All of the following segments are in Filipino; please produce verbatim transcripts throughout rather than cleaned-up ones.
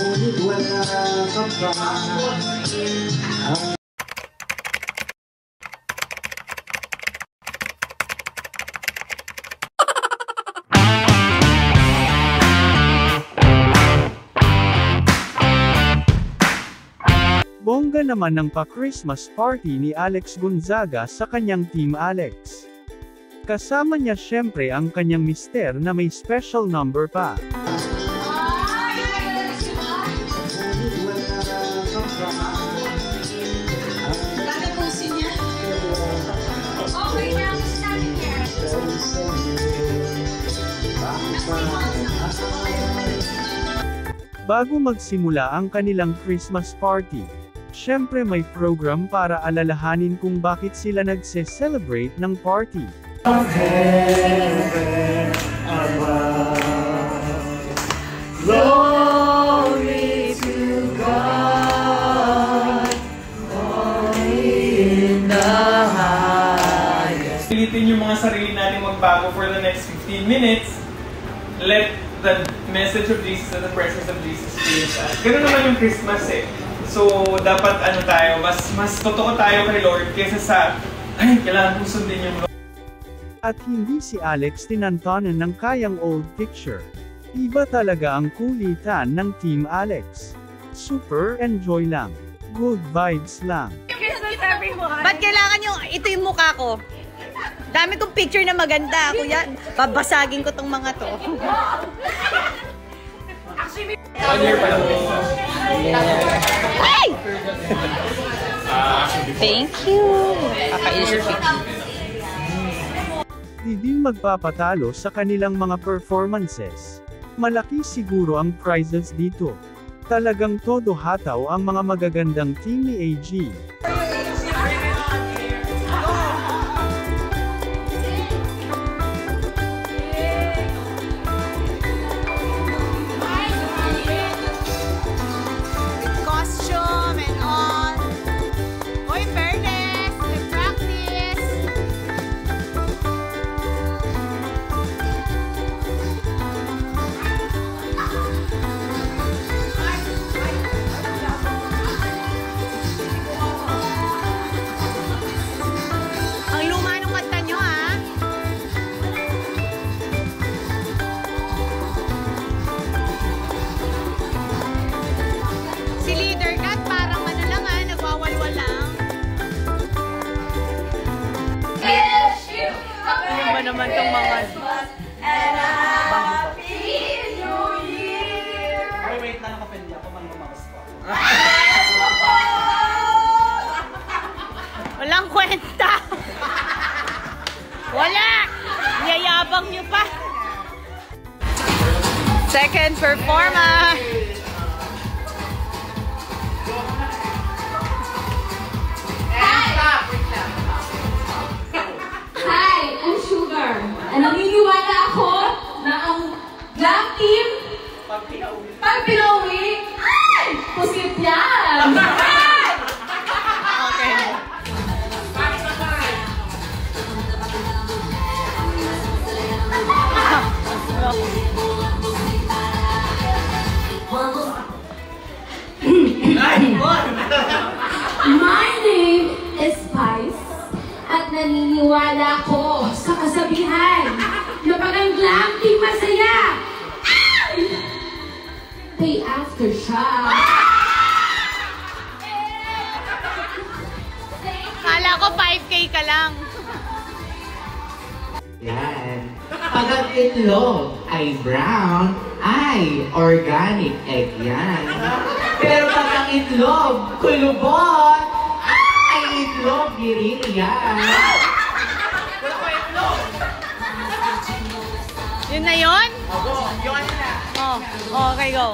ngunit wala ka pa. Bongga naman ng pa-Christmas party ni Alex Gonzaga sa kanyang Team Alex. Kasama niya syempre ang kanyang mister na may special number pa. Bago magsimula ang kanilang Christmas party, syempre may program para alalahanin kung bakit sila nagse-celebrate ng party. Glory to God, glory in the highest. Pilitin yung mga sarili natin magbago for the next fifteen minutes. Let the message of Jesus and the presence of Jesus change us. Ganun naman yung Christmas eh. So, dapat ano tayo, mas mas totoo tayo kay Lord kaysa sa, ay, kailangan kong sundin yung Lord. At hindi si Alex tinantanan ng kayang old picture. Iba talaga ang kulitan ng Team Alex. Super enjoy lang. Good vibes lang. Ba't kailangan yung, ito yung mukha ko? Dami kong picture na maganda, kuya. Babasagin ko tong mga to. One year pa lang. Hey! Thank you. Kakaisip picture. Di din magpapatalo sa kanilang mga performances. Malaki siguro ang prizes dito. Talagang todo hataw ang mga magagandang team ni A G. Naman tong mga and a happy new year. Ay, wait na, nakapendi ako, mangumakas pa. Walang kwenta. Wala. Yayabang nyo pa. Second performance. And naniniwala ako na ang glam team, pag pinauwi, ay! Pusit yan! Okay. My name is Spice at naniniwala ko sa kasabihan na pag ang glam team masaya, ay! Pay after siya. Kala ko five K ka lang. Yan. Pag ang itlog ay brown, ay organic egg yan. Pero pag ang itlog kulubot, ay itlog girili yan. Yun na yun? Oo, yun na. Oh, okay, go.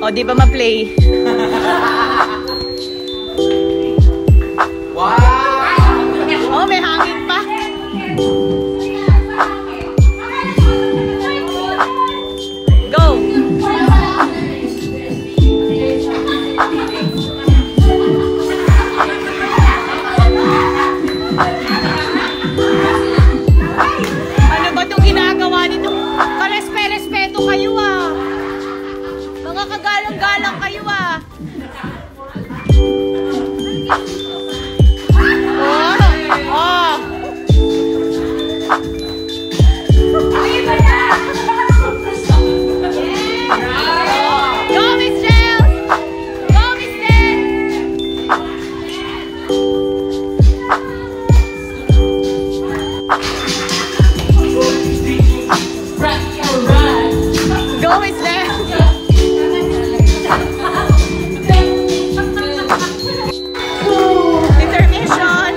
O, di ba ma-play? Wow! Oh, may hangin pa. Go! Ano ba itong ginagawa nito? Karespe-respeto kayo ah. Mga kagalang-galang kayo ah. Oh! Oh! Go, Miss Jel! Go, Miss Jel! Go, Miss Jel! Intermission!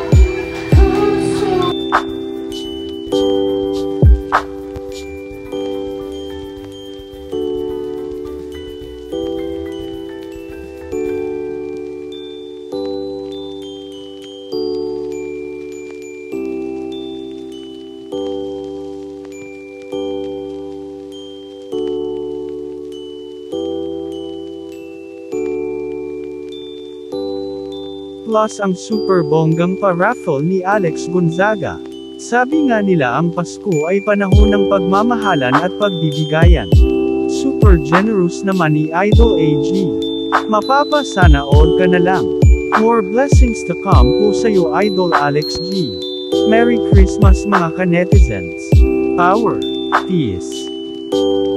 Plus ang super bonggang pa-raffle ni Alex Gonzaga. Sabi nga nila ang Pasko ay panahon ng pagmamahalan at pagbibigayan. Super generous naman ni Idol A G. Mapapa sana all ka na lang. More blessings to come po sa'yo Idol Alex G. Merry Christmas mga ka-netizens. Power, peace.